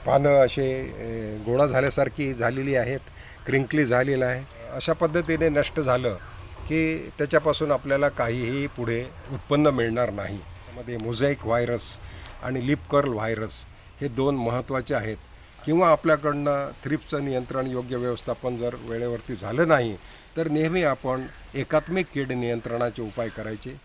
पानं असे गोळा झाल्यासारखी झालेली आहेत, क्रिंकली झालेलं आहे. अशा पद्धतीने नष्ट झालं की त्याच्यापासून आपल्याला काहीही पुढे उत्पन्न मिळणार नाही. त्यामध्ये मोझॅईक व्हायरस आणि लिप कर्ल व्हायरस हे दोन महत्त्वाचे आहेत. किंवा आपल्याकडनं थ्रिप्सचं नियंत्रण योग्य व्यवस्थापन जर वेळेवरती झालं नाही तर नेहमी आपण एकात्मिक कीड नियंत्रणाचे उपाय करायचे.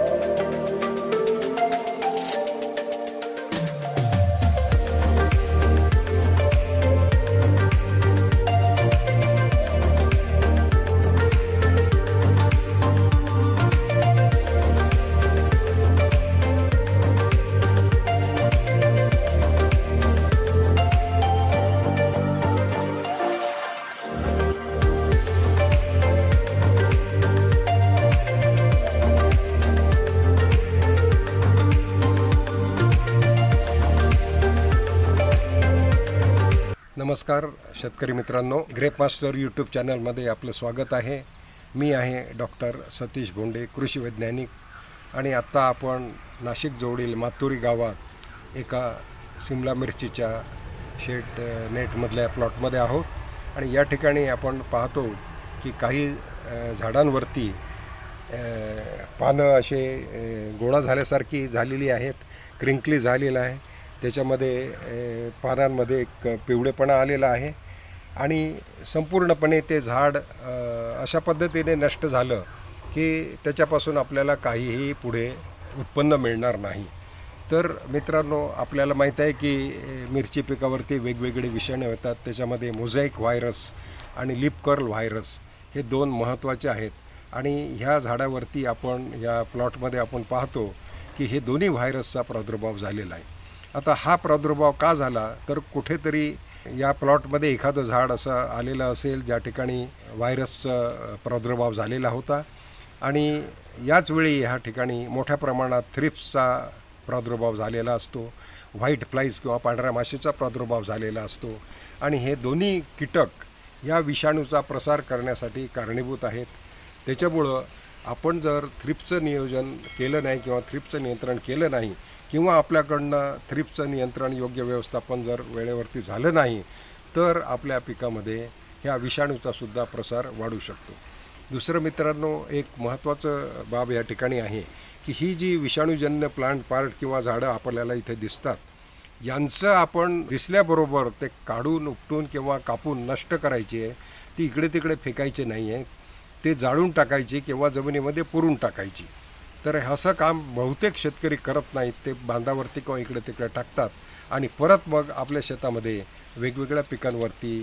नमस्कार शेतकरी मित्रांनो, ग्रेप मास्टर यूट्यूब चॅनलमध्ये आपलं स्वागत आहे. मी आहे डॉक्टर सतीश भोंडे, कृषी वैज्ञानिक. आणि आत्ता आपण नाशिक जवळील मातुरी गावात एका सिमला मिरचीच्या शेड नेटमधल्या प्लॉटमध्ये आहोत. आणि या ठिकाणी आपण पाहतो की काही झाडांवरती पानं असे गोळा झाल्यासारखी झालेली आहेत, क्रिंकली झालेलं आहे. त्याच्यामध्ये पानांमध्ये एक पिवळेपणा आलेला आहे आणि संपूर्णपणे ते झाड अशा पद्धतीने नष्ट झालं की त्याच्यापासून आपल्याला काहीही पुढे उत्पन्न मिळणार नाही. तर मित्रांनो, आपल्याला माहीत आहे की मिरची पिकावरती वेगवेगळे विषाणू येतात. त्याच्यामध्ये मोझॅईक व्हायरस आणि लिप कर्ल व्हायरस हे दोन महत्त्वाचे आहेत. आणि ह्या झाडावरती आपण या प्लॉटमध्ये आपण पाहतो की हे दोन्ही व्हायरसचा प्रादुर्भाव झालेला आहे. आता हा प्रादुर्भाव का झाला तर कुठेतरी या प्लॉटमध्ये एखादं झाड असं आलेलं असेल ज्या ठिकाणी व्हायरसचा प्रादुर्भाव झालेला होता. आणि याच वेळी ह्या ठिकाणी मोठ्या प्रमाणात थ्रिप्सचा प्रादुर्भाव झालेला असतो, व्हाईट फ्लाईज किंवा पांढऱ्या माशीचा प्रादुर्भाव झालेला असतो. आणि हे दोन्ही कीटक या विषाणूचा प्रसार करण्यासाठी कारणीभूत आहेत. त्याच्यामुळं आपण जर थ्रिप्सचं नियोजन केलं नाही किंवा थ्रिप्सचं नियंत्रण केलं नाही किंवा आपल्याकडनं थ्रिप्सचं नियंत्रण योग्य व्यवस्थापन जर वेळेवरती झालं नाही तर आपल्या पिकामध्ये ह्या विषाणूचा सुद्धा प्रसार वाढू शकतो. दुसरं मित्रांनो, एक महत्त्वाचं बाब या ठिकाणी आहे की ही जी विषाणूजन्य प्लांट पार्ट किंवा झाडं आपल्याला इथे दिसतात, यांचं आपण दिसल्याबरोबर ते काढून उपटून किंवा कापून नष्ट करायची आहे. ती इकडे तिकडे फेकायचे नाही आहे, ते जाळून टाकायची किंवा जमिनीमध्ये पुरून टाकायची. तर असं काम बहुतेक शेतकरी करत नाहीत. ते बांधावरती किंवा इकडे तिकडे टाकतात आणि परत मग आपल्या शेतामध्ये वेगवेगळ्या पिकांवरती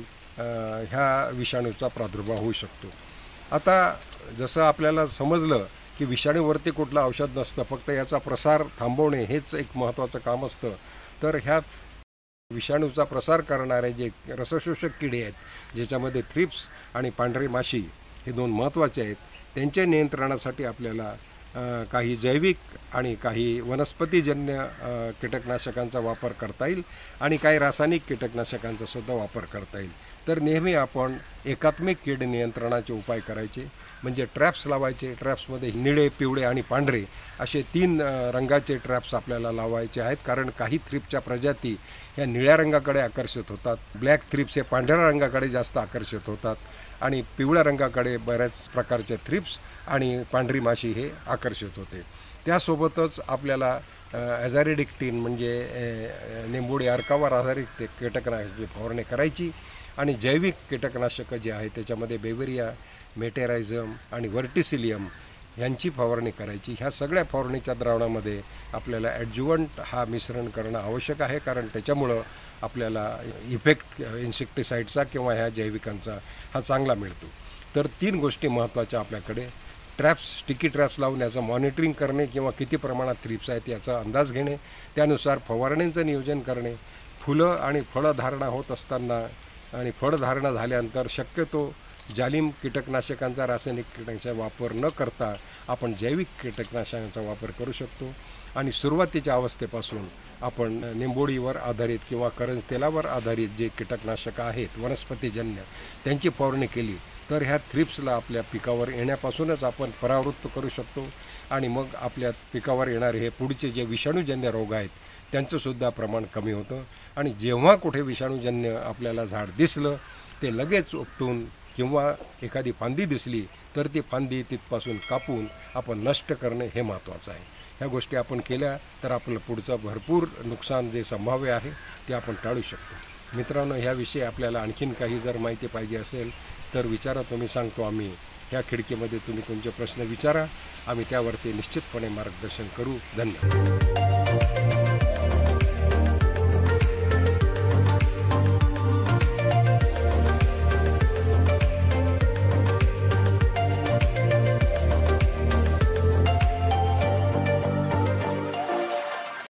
ह्या विषाणूचा प्रादुर्भाव होऊ शकतो. आता जसं आपल्याला समजलं की विषाणूवरती कुठलं औषध नसतं, फक्त याचा प्रसार थांबवणे हेच एक महत्त्वाचं काम असतं. तर ह्या विषाणूचा प्रसार करणारे जे रसशोषक किडे आहेत, ज्याच्यामध्ये थ्रिप्स आणि पांढरी माशी हे दोन महत्त्वाचे आहेत, त्यांच्या नियंत्रणासाठी आपल्याला काही जैविक आणि काही वनस्पतीजन्य कीटकनाशकांचा वापर करता येईल आणि काही रासायनिक कीटकनाशकांचा सुद्धा वापर करता येईल. तर नेहमी आपण एकात्मिक कीड नियंत्रणाचे उपाय करायचे, म्हणजे ट्रॅप्स लावायचे. ट्रॅप्समध्ये निळे, पिवळे आणि पांढरे असे 3 रंगाचे ट्रॅप्स आपल्याला लावायचे आहेत. कारण काही थ्रिप्सच्या प्रजाती ह्या निळ्या रंगाकडे आकर्षित होतात, ब्लॅक थ्रिप्स हे पांढऱ्या रंगाकडे जास्त आकर्षित होतात आणि पिवळ्या रंगाकडे बऱ्याच प्रकारचे थ्रिप्स आणि पांढरी माशी हे आकर्षित होते. त्यासोबतच आपल्याला ॲझॅरिडिक्टिन म्हणजे निंबोडी अर्कावर आधारित कीटकनाशकाची फवारणी करायची. आणि जैविक कीटकनाशकं जे आहेत त्याच्यामध्ये बेवेरिया, मेटेरायझम आणि व्हर्टिसिलियम यांची फवारणी करायची. ह्या सगळ्या फवारणीच्या द्रावणामध्ये आपल्याला ॲडज्युवंट हा मिश्रण करणं आवश्यक आहे, कारण त्याच्यामुळं आपल्याला इफेक्ट इन्सेक्टिसाईडचा किंवा ह्या जैविकांचा हा चांगला मिळतो. तर 3 गोष्टी महत्त्वाच्या आपल्याकडे: ट्रॅप्स, स्टिकी ट्रॅप्स लावून याचं मॉनिटरिंग करणे किंवा किती प्रमाणात थ्रिप्स आहेत याचा अंदाज घेणे, त्यानुसार फवारणींचं नियोजन करणे, फुलं आणि फळधारणा होत असताना आणि फळधारणा झाल्यानंतर शक्यतो जालिम कीटकनाशकांचा, रासायनिक कीटकनाशकांचा वापर न करता आपण जैविक कीटकनाशकांचा वापर करू शकतो. आणि सुरुवातीच्या अवस्थेपासून आपण निंबोळीवर आधारित किंवा करंज तेलावर आधारित जे कीटकनाशकं आहेत वनस्पतीजन्य, त्यांची फवारणी केली तर ह्या थ्रिप्सला आपल्या पिकावर येण्यापासूनच आपण परावृत्त करू शकतो. आणि मग आपल्या पिकावर येणारे हे पुढचे जे विषाणूजन्य रोग आहेत त्यांचंसुद्धा प्रमाण कमी होतं. आणि जेव्हा कुठे विषाणूजन्य आपल्याला झाड दिसलं ते लगेच उपटून किंवा एखादी फांदी दिसली तर ती फांदी तिथपासून कापून आपण नष्ट करणे हे महत्त्वाचं आहे. ह्या गोष्टी आपण केल्या तर आपलं पुढचं भरपूर नुकसान जे संभाव्य आहे ते आपण टाळू शकतो. मित्रांनो, ह्याविषयी आपल्याला आणखीन काही जर माहिती पाहिजे असेल तर विचारा, तुम्ही सांगतो आम्ही. ह्या खिडकीमध्ये तुम्ही तुमचे प्रश्न विचारा, आम्ही त्यावरती निश्चितपणे मार्गदर्शन करू. धन्यवाद.